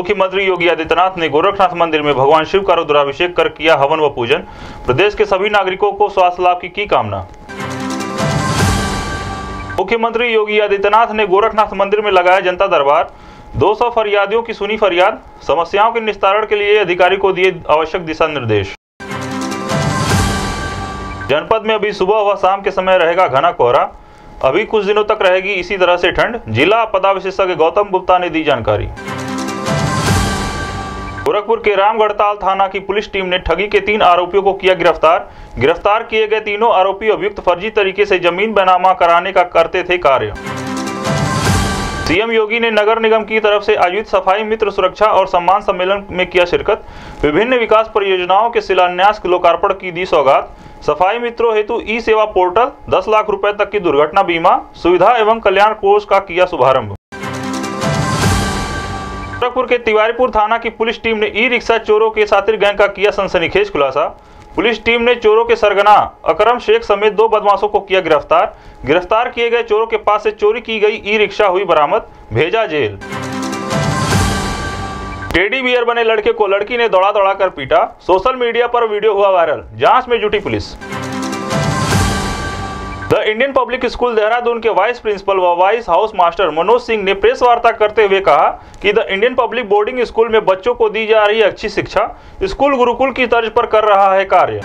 मुख्यमंत्री योगी आदित्यनाथ ने गोरखनाथ मंदिर में भगवान शिव का रुद्राभिषेक कर किया हवन व पूजन। प्रदेश के सभी नागरिकों को स्वास्थ्य लाभ की कामना। मुख्यमंत्री योगी आदित्यनाथ ने गोरखनाथ मंदिर में लगाया जनता दरबार। 200 फरियादियों की सुनी फरियाद। समस्याओं के निस्तारण के लिए अधिकारी को दिए आवश्यक दिशा निर्देश। जनपद में अभी सुबह व शाम के समय रहेगा घना कोहरा। अभी कुछ दिनों तक रहेगी इसी तरह से ठंड। जिला आपदा विशेषज्ञ गौतम गुप्ता ने दी जानकारी। गोरखपुर के रामगढ़ताल थाना की पुलिस टीम ने ठगी के 3 आरोपियों को किया गिरफ्तार। गिरफ्तार किए गए तीनों आरोपी अभियुक्त फर्जी तरीके से जमीन बेनामा कराने का करते थे कार्य। सीएम योगी ने नगर निगम की तरफ से आयोजित सफाई मित्र सुरक्षा और सम्मान सम्मेलन में किया शिरकत। विभिन्न विकास परियोजनाओं के शिलान्यास लोकार्पण की दी सौगात। सफाई मित्रों हेतु ई सेवा पोर्टल, 10 लाख रुपए तक की दुर्घटना बीमा सुविधा एवं कल्याण कोष का किया शुभारंभ। गोरखपुर के तिवारीपुर थाना की पुलिस टीम ने ई रिक्शा चोरों के शातिर गैंग का किया सनसनीखेज खुलासा। पुलिस टीम ने चोरों के सरगना अकरम शेख समेत 2 बदमाशों को किया गिरफ्तार। गिरफ्तार किए गए चोरों के पास से चोरी की गई ई रिक्शा हुई बरामद, भेजा जेल। टेडी बियर बने लड़के को लड़की ने दौड़ा दौड़ा कर पीटा। सोशल मीडिया पर वीडियो हुआ वायरल। जांच में जुटी police. The Indian Public School Dehradun के वाइस प्रिंसिपल व vice house master Manoj Singh ने प्रेस वार्ता करते हुए कहा कि the Indian Public Boarding School में बच्चों को दी जा रही अच्छी शिक्षा। स्कूल गुरुकुल की तर्ज पर कर रहा है कार्य।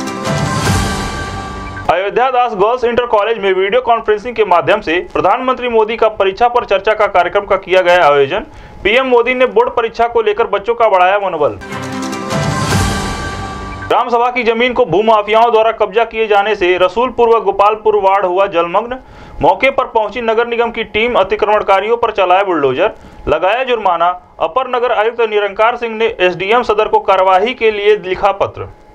Ayodhya Das girls inter college में वीडियो कॉन्फ्रेंसिंग के माध्यम से प्रधानमंत्री मोदी का परीक्षा पर चर्चा का कार्यक्रम का किया गया आयोजन। पीएम मोदी ने बोर्ड परीक्षा को लेकर बच्चों का बढ़ाया मनोबल। ग्राम सभा की जमीन को भूमाफियाओं द्वारा कब्जा किए जाने से रसूलपुर व गोपालपुर वार्ड हुआ जलमग्न। मौके पर पहुंची नगर निगम की टीम अतिक्रमणकारियों पर चलाया बुलडोजर, लगाया जुर्माना। अपर नगर आयुक्त निरंकार सिंह ने एसडीएम सदर को कार्यवाही के लिए लिखा पत्र।